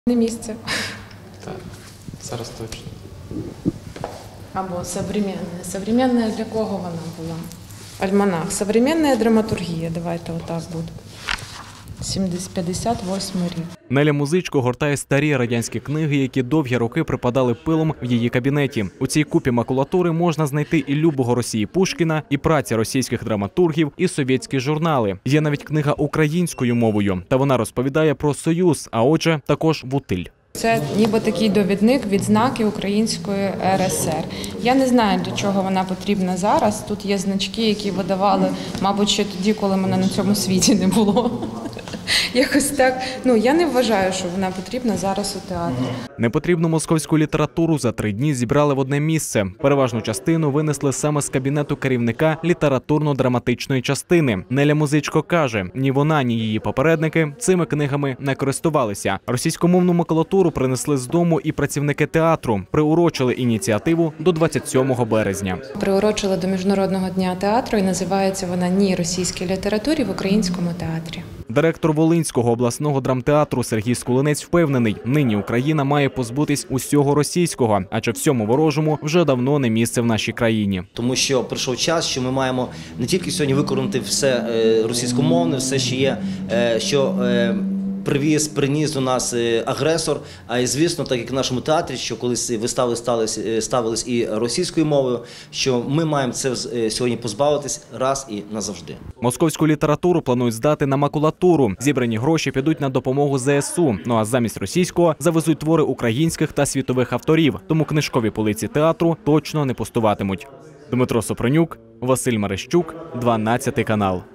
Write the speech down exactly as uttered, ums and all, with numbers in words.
Не місце. Так, зараз точно. Або современне. Современне для кого вона була? Альманах. Современна драматургія. Давайте отак буде. п'ятдесят восьмий рік. Неля Музичко гортає старі радянські книги, які довгі роки припадали пилом в її кабінеті. У цій купі макулатури можна знайти і любого Росії Пушкіна, і праці російських драматургів, і совєтські журнали. Є навіть книга українською мовою, та вона розповідає про Союз, а отже, також Вутиль. Це ніби такий довідник відзнаки Української ер ес ер. Я не знаю, для чого вона потрібна зараз. Тут є значки, які видавали, мабуть, ще тоді, коли мене на цьому світі не було. Якось так. Ну, я не вважаю, що вона потрібна зараз у театрі. Непотрібну московську літературу за три дні зібрали в одне місце. Переважну частину винесли саме з кабінету керівника літературно-драматичної частини. Неля Музичко каже, ні вона, ні її попередники цими книгами не користувалися. Російськомовну макулатуру принесли з дому і працівники театру. Приурочили ініціативу до двадцять сьомого березня. Приурочили до Міжнародного дня театру і називається вона «Ні російській літературі в українському театрі». Директор Волинського обласного драмтеатру Сергій Скулинець впевнений, нині Україна має позбутись усього російського, адже всьому ворожому вже давно не місце в нашій країні. Тому що прийшов час, що ми маємо не тільки сьогодні викорінити все російськомовне, все, що є, що привіз, приніс до нас агресор, а і, звісно, так як в нашому театрі, що колись вистави ставились і російською мовою, що ми маємо це сьогодні позбавитись раз і назавжди. Московську літературу планують здати на макулатуру. Зібрані гроші підуть на допомогу зе ес у. Ну а замість російського завезуть твори українських та світових авторів. Тому книжкові полиці театру точно не пустуватимуть. Дмитро Сопронюк, Василь Марищук, дванадцятий канал.